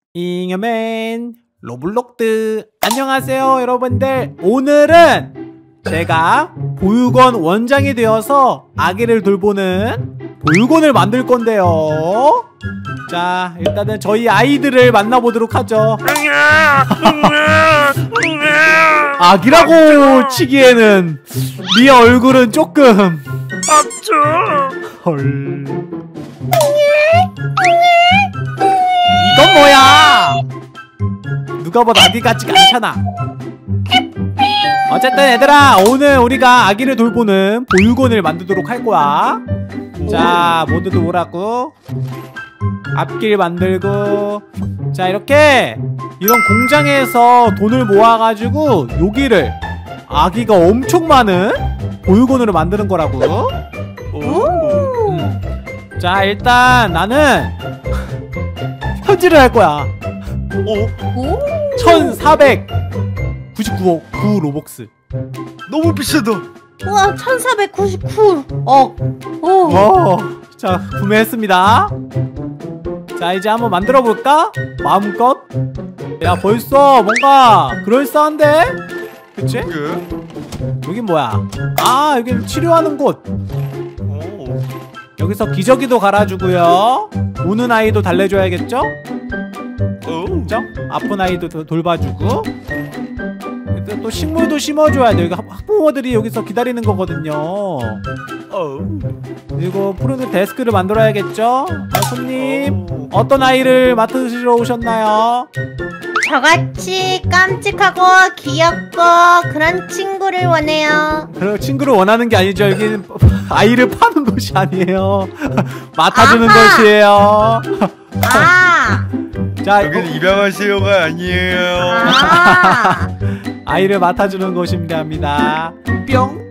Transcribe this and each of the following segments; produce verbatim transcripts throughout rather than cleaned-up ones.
잉여맨 로블록드 안녕하세요 여러분들. 오늘은 제가 보육원 원장이 되어서 아기를 돌보는 보육원을 만들 건데요. 자, 일단은 저희 아이들을 만나보도록 하죠. 아기라고 치기에는 네 얼굴은 조금 헐. 이건 뭐야? 누가 봐도 아기 같지가 않잖아. 어쨌든 얘들아, 오늘 우리가 아기를 돌보는 보육원을 만들도록 할 거야. 자, 모두들 오라고. 앞길 만들고. 자, 이렇게 이런 공장에서 돈을 모아가지고 여기를 아기가 엄청 많은 보육원으로 만드는 거라고. 음. 자, 일단 나는 현질을 할 거야. 천사백구십구 로벅스. 너무 비싸다. 우와, 천사백구십구 억. 오. 어, 자, 구매했습니다. 자, 이제 한번 만들어 볼까? 마음껏. 야, 벌써 뭔가 그럴싸한데? 그치? 여긴 뭐야? 아, 여긴 치료하는 곳. 오. 여기서 기저귀도 갈아주고요. 우는 아이도 달래줘야겠죠? 그죠? 아픈 아이도 도, 돌봐주고. 또 식물도 심어줘야 돼. 여기 학부모들이 여기서 기다리는 거거든요. 그리고 푸른 데스크를 만들어야겠죠? 자, 손님, 어떤 아이를 맡으시러 오셨나요? 저같이 깜찍하고 귀엽고 그런 친구를 원해요. 그런 친구를 원하는 게 아니죠. 여기는 아이를 파는 곳이 아니에요. 맡아주는 아하. 곳이에요. 아. 자, 여기는 입양하세요가 아니에요. 아. 아이를 맡아주는 곳입니다. 뿅.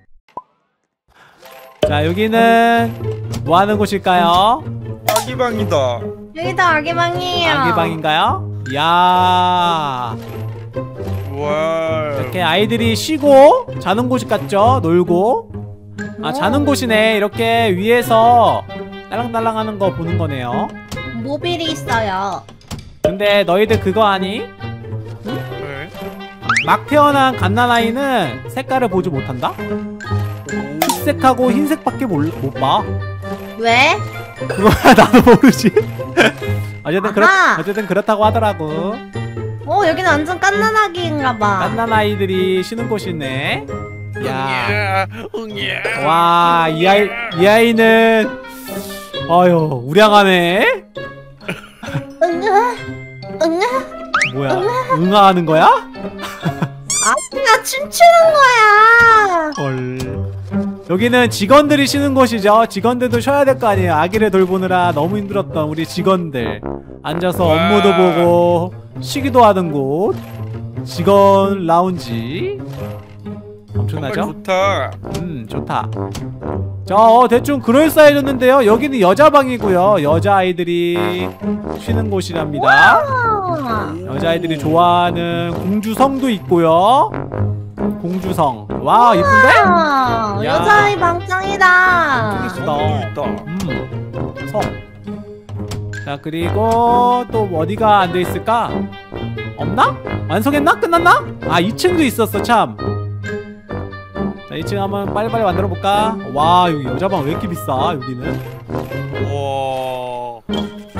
자, 여기는 뭐 하는 곳일까요? 아기방이다. 여기도 아기방이에요. 아기방인가요? 이야, 와. 이렇게 아이들이 쉬고 자는 곳 같죠? 놀고. 아, 자는 곳이네. 이렇게 위에서 딸랑딸랑 하는 거 보는 거네요. 모빌이 있어요. 근데 너희들 그거 아니? 네. 막 태어난 갓난아이는 색깔을 보지 못한다? 흑색하고 흰색밖에 몰, 못 봐. 왜? 그거야 나도 모르지. 어쨌든, 그렇, 아하. 어쨌든 그렇다고 하더라고. 어, 여기는 완전 깐난아기인가봐. 갓난아이들이 쉬는 곳이네. 야, 응예. 와, 이 아이, 이 아이는 아유, 우량하네. 응아, 응아. 뭐야, 응아하는 거야? 아기가 춤추는 거야. 헐. 여기는 직원들이 쉬는 곳이죠. 직원들도 쉬어야 될 거 아니에요. 아기를 돌보느라 너무 힘들었던 우리 직원들 앉아서 업무도 보고 쉬기도 하는 곳, 직원 라운지. 엄청나죠? 정말 좋다. 음, 좋다. 자, 어, 대충 그럴싸해졌는데요. 여기는 여자방이고요. 여자아이들이 쉬는 곳이랍니다. 아. 여자아이들이 좋아하는 공주성도 있고요. 공주성. 와, 이쁜데? 아, 야. 여자아이 방짱이다. 이쁘다. 있다. 음, 성. 자, 그리고 또 어디가 안 돼 있을까? 없나? 완성했나? 끝났나? 아, 이 층도 있었어, 참. 자, 이 층 한번 빨리빨리 만들어 볼까? 와, 여기 여자방 왜 이렇게 비싸, 여기는? 와.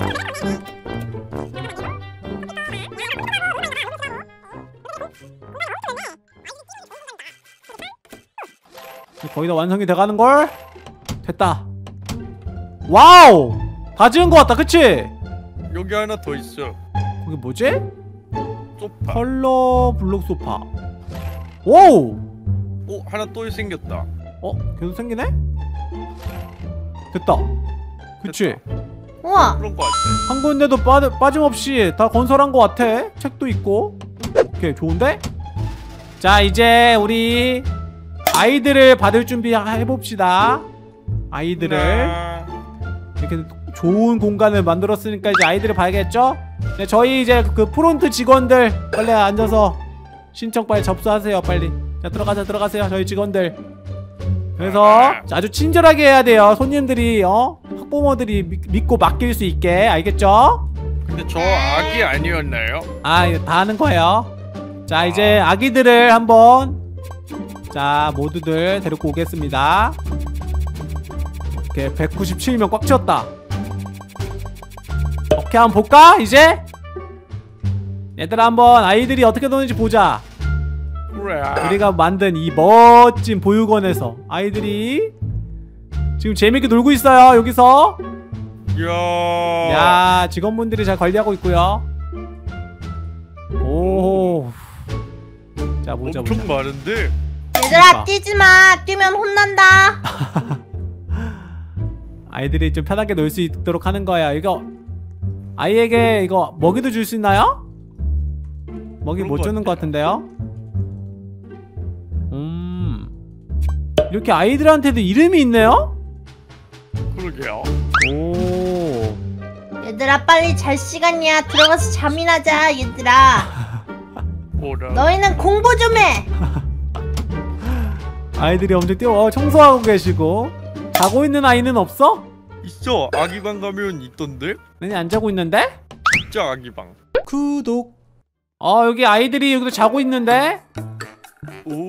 거의 다 완성이 돼가는걸? 됐다. 와우! 다 지은 것 같다, 그치? 여기 하나 더 있어. 거기 뭐지? 소파. 컬러 블록 소파. 오우! 오, 하나 또 생겼다. 어? 계속 생기네? 됐다. 그치? 우와. 그런 거 같아. 한 군데도 빠, 빠짐없이 다 건설한 것 같아. 책도 있고. 오케이, 좋은데? 자, 이제 우리 아이들을 받을 준비 해봅시다. 아이들을 네. 이렇게 좋은 공간을 만들었으니까 이제 아이들을 봐야겠죠? 네, 저희 이제 그 프론트 직원들 빨리 앉아서 신청 빨리 접수하세요. 빨리. 자, 들어가자, 들어가세요. 저희 직원들. 그래서 아주 친절하게 해야 돼요. 손님들이 어? 학부모들이 미, 믿고 맡길 수 있게. 알겠죠? 근데 저 아기 아니었나요? 아 이거 다 하는 거예요. 자 이제 아기들을 한번 자 모두들 데리고 오겠습니다. 오케이 백구십칠 명 꽉 채웠다. 오케이 한번 볼까 이제? 얘들아 한번 아이들이 어떻게 노는지 보자. 그래. 우리가 만든 이 멋진 보육원에서 아이들이 지금 재밌게 놀고 있어요. 여기서 야. 야 직원분들이 잘 관리하고 있고요. 오. 자 보자 엄청 보자. 많은데. 얘들아 뛰지마. 뛰면 혼난다. 아이들이 좀 편하게 놀 수 있도록 하는 거야. 이거 아이에게 이거 먹이도 줄 수 있나요? 먹이 그런 못 것 주는 것 같은데요? 음 이렇게 아이들한테도 이름이 있네요? 그러게요. 오 얘들아 빨리 잘 시간이야. 들어가서 잠이나 자. 얘들아 뭐라. 너희는 공부 좀 해. 아이들이 엄청 뛰어 어, 청소하고 계시고 자고 있는 아이는 없어? 있어. 아기방 가면 있던데. 내니 안 자고 있는데? 진짜 아기방. 구독 어 여기 아이들이 여기도 자고 있는데? 오.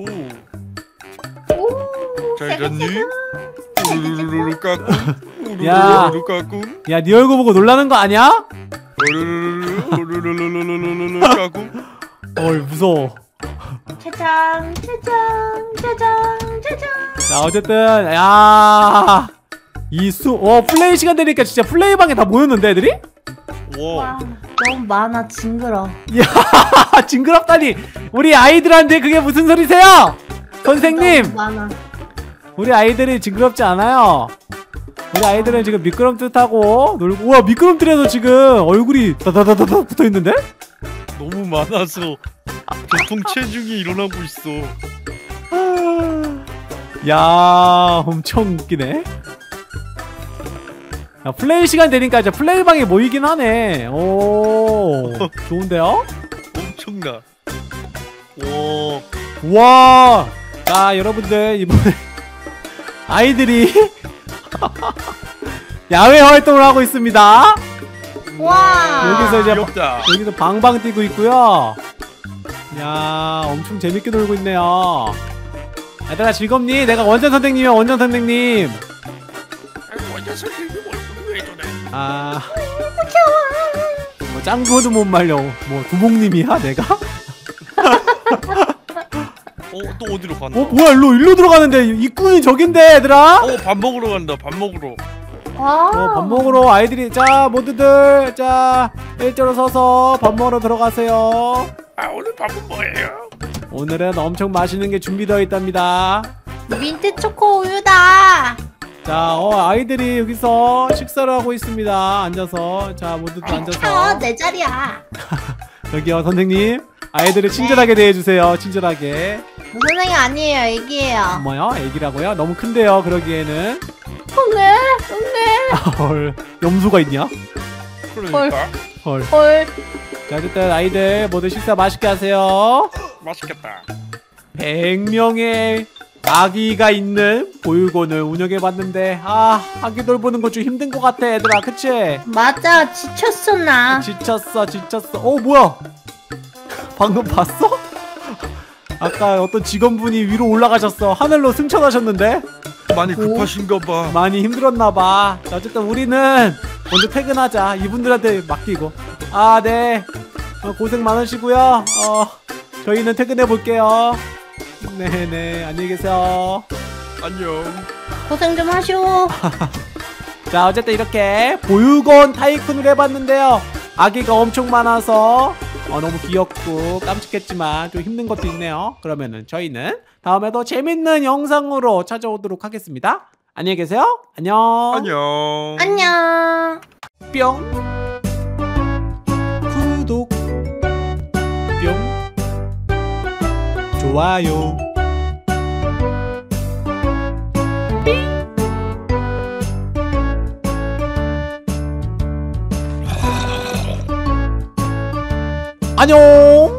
오, 잘 잤니? 우르르르르 까꿍. 야. 우르르르르 까꿍. 야 네 얼굴 보고 놀라는 거 아니야? 우르르르르 우르르르르르르 까꿍. 어이 무서워. 짜장 짜장 짜장 짜장. 자 어쨌든 야 이수 어 플레이 시간 되니까 진짜 플레이방에 다 모였는데 애들이? 와. 와 너무 많아. 징그러. 야 징그럽다니 우리 아이들한테 그게 무슨 소리세요? 선생님 너무 많아. 우리 아이들이 징그럽지 않아요. 우리 아이들은 지금 미끄럼틀 타고 놀고 우와 미끄럼틀에서 지금 얼굴이 다다다다다 붙어있는데? 너무 많아서 교통 체중이 일어나고 있어. 야 엄청 웃기네. 야, 플레이 시간 되니까 이제 플레이방에 모이긴 하네. 오 좋은데요? 엄청나. 와. 와, 자 여러분들 이번에 아이들이 야외 활동을 하고 있습니다. 와. 여기서 이제 귀엽다. 여기서 방방 뛰고 있고요. 야 엄청 재밌게 놀고 있네요. 얘들아 즐겁니? 내가 원장 선생님이야 원장 선생님. 아이고 완전 선생님 얼굴이 왜 저래? 아, 뭐 짱구도 못 말려. 뭐 두목님이야 내가? 어, 또 어디로 간다? 어 뭐야 일로 일로 들어가는데 입구는 저긴데 얘들아? 어, 밥 먹으러 간다. 밥 먹으러. 와. 어, 밥 먹으러 아이들이 자 모두들 자 일자로 서서 밥 먹으러 들어가세요. 아, 오늘 밥은 뭐예요? 오늘은 엄청 맛있는 게 준비되어 있답니다. 민트 초코 우유다. 자, 어 아이들이 여기서 식사를 하고 있습니다. 앉아서 자 모두들 쳐, 앉아서 내 자리야. 여기요 선생님 아이들을 친절하게 대해주세요. 친절하게. 선생님 아니에요. 애기예요. 뭐요? 애기라고요? 너무 큰데요. 그러기에는 네, 네. 헐 염소가 있냐? 그러니까. 헐. 헐. 자 어쨌든 아이들 모두 식사 맛있게 하세요. 맛있겠다. 백 명의 아기가 있는 보육원을 운영해봤는데 아 아기 돌보는 거 좀 힘든 것 같아 얘들아 그치? 맞아. 지쳤어 나. 지쳤어 지쳤어. 어 뭐야 방금 봤어? 아까 어떤 직원분이 위로 올라가셨어. 하늘로 승천하셨는데 많이 급하신가 봐. 많이 힘들었나봐. 자 어쨌든 우리는 먼저 퇴근하자. 이분들한테 맡기고. 아 네 어, 고생 많으시고요. 어 저희는 퇴근해 볼게요. 네네 안녕히 계세요. 안녕. 고생 좀 하쇼. 자 어쨌든 이렇게 보육원 타이쿤을 해봤는데요. 아기가 엄청 많아서 어, 너무 귀엽고 깜찍했지만 좀 힘든 것도 있네요. 그러면은 저희는 다음에도 재밌는 영상으로 찾아오도록 하겠습니다. 안녕히 계세요. 안녕. 안녕. 안녕. 뿅. 구독. 뿅. 좋아요. 안녕.